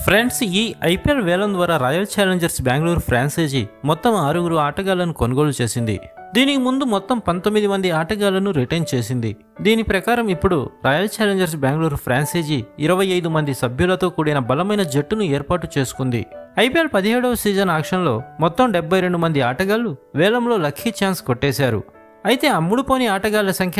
Friends, ఈ IPL వేలం ద్వారా రాయల్ ఛాలెంజర్స్ బెంగళూరు ఫ్రాంచైజీ మొత్తం 6 ఆటగాళ్లను కొనుగోలు చేసింది. దీనికి ముందు మొత్తం 19 మంది ఆటగాళ్లను రిటైన్ చేసింది. దీని ప్రకారం ఇప్పుడు రాయల్ ఛాలెంజర్స్ బెంగళూరు ఫ్రాంచైజీ 25 మంది సభ్యులతో కూడిన బలమైన జట్టును ఏర్పాటు చేసుకుంది. ఐపీఎల్ 17వ సీజన్ ఆక్షన్లో మొత్తం 72 మంది ఆటగాళ్లు వేలంలో లక్కీ ఛాన్స్ కొట్టేశారు. అయితే అమ్ముడుపోని ఆటగాళ్ల సంఖ్య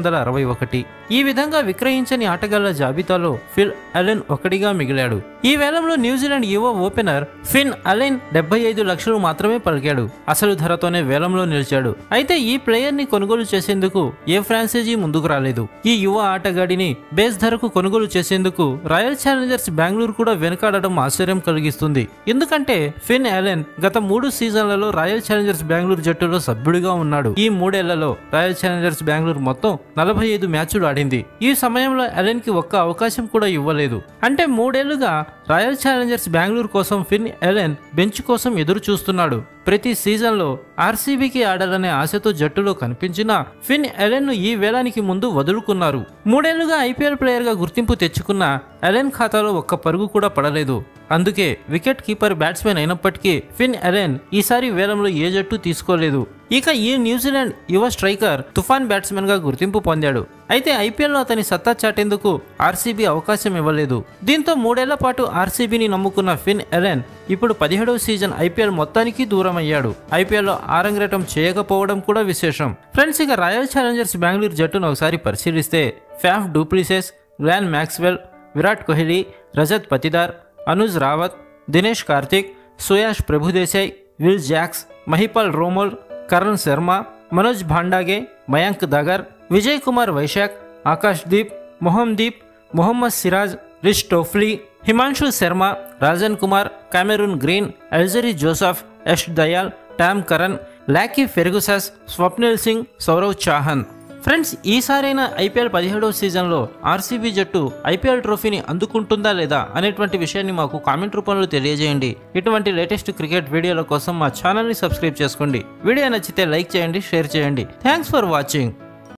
261. ఈ విధంగా విక్రయించని ఆటగాళ్ల జాబితాలో ఫిన్ అలెన్ ఒకటిగా మిగిలాడు. ఈ వేలంలో న్యూజిలాండ్ యువ ఓపెనర్ ఫిన్ అలెన్ 75 లక్షలు మాత్రమే పలికాడు. అసలు ధరతోనే వేలంలో నిలిచాడు. అయితే ఈ ప్లేయర్ ని కొనుగోలు చేసేందుకు ఏ ఫ్రాంచైజీ ముందుకు రాలేదు. ఈ యువ ఆటగాడిని బేస్ ధరకు కొనుగోలు చేసేందుకు రాయల్ ఛాలెంజర్స్ బెంగళూరు కూడా వెనుకాడడం ఆశ్చర్యం కలిగిస్తుంది. ఎందుకంటే ఫిన్ అలెన్ గత 3 సీజన్లలో రాయల్ ఛాలెంజర్స్ బెంగళూరు జట్టులో సభ్యుడిగా ఉన్నాడు. ఈ 3 ఏళ్లలో రాయల్ ఛాలెంజర్స్ బెంగళూరు మొత్తం 45 మ్యాచ్లు ఆడింది. ఈ సమయంలో అలెన్ కి ఒక్క అవకాశం కూడా ఇవ్వలేదు. అంటే 3 ఏళ్లుగా రాయల్ ఛాలెంజర్స్ బెంగళూరు కోసం ఫిన్ అలెన్ బెంచ్ కోసం ఎదురు చూస్తున్నాడు. ప్రతి సీజన్లో ఆర్సీబీకి ఆడాలనే ఆశతో జట్టులో కనిపించిన ఫిన్ అలెన్ ను ఈ వేలానికి ముందు వదులుకున్నారు. 3 ఏళ్లుగా ఐపీఎల్ ప్లేయర్ గా గుర్తింపు తెచ్చుకున్న అలెన్ ఖాతాలో ఒక్క పరుగు కూడా పడలేదు. అందుకే వికెట్ కీపర్ బ్యాట్స్మెన్ అయినప్పటికీ ఫిన్ అలెన్ ఈసారి వేలంలో ఏ జట్టు తీసుకోలేదు. ఇక ఈ న్యూజిలాండ్ యువ స్ట్రైకర్ తుఫాన్ బ్యాట్స్మెన్ గా గుర్తింపు పొందాడు. అయితే ఐపీఎల్ లో అతని సత్తా చాటేందుకు ఆర్సీబీ అవకాశం ఇవ్వలేదు. దీంతో 3 ఏళ్ల పాటు ఆర్సీబీని నమ్ముకున్న ఫిన్ అలెన్ ఇప్పుడు 17వ సీజన్ ఐపీఎల్ మొత్తానికి దూరం అయ్యాడు. ఐపీఎల్ లో ఆరంగేటం చేయకపోవడం కూడా విశేషం. ఫ్రెండ్స్, ఇక రాయల్ ఛాలెంజర్స్ బెంగళూరు జట్టును ఒకసారి పరిశీలిస్తే Faf du Plessis, Glenn Maxwell, Virat Kohli, Rajat Patidar, Anuj Rawat, Dinesh Karthik, Suyash Prabhudessai, Will Jacks, Mahipal Lomror, Karan Sharma, Manoj Bhandage, Mayank Dagar, Vijay Kumar Vyshak, Akash Deep, మొహమ్మదీప్, Mohammed Siraj, Reece Topley, Himanshu Sharma, Rajan Kumar, Cameron Green, Alzarri Joseph, Yash Dayal, Tom Curran, Lockie Ferguson, Swapnil Singh, Saurav Chauhan. Friends, ఈసారైనా ఐపీఎల్ 17వ సీజన్లో ఆర్సీబీ జట్టు ఐపీఎల్ ట్రోఫీని అందుకుంటుందా లేదా అనేటువంటి విషయాన్ని మాకు కామెంట్ రూపంలో తెలియజేయండి. ఇటువంటి లేటెస్ట్ క్రికెట్ వీడియోల కోసం మా ఛానల్ని సబ్స్క్రైబ్ చేసుకోండి. వీడియో నచ్చితే లైక్ చేయండి, షేర్ చేయండి. Thanks for watching.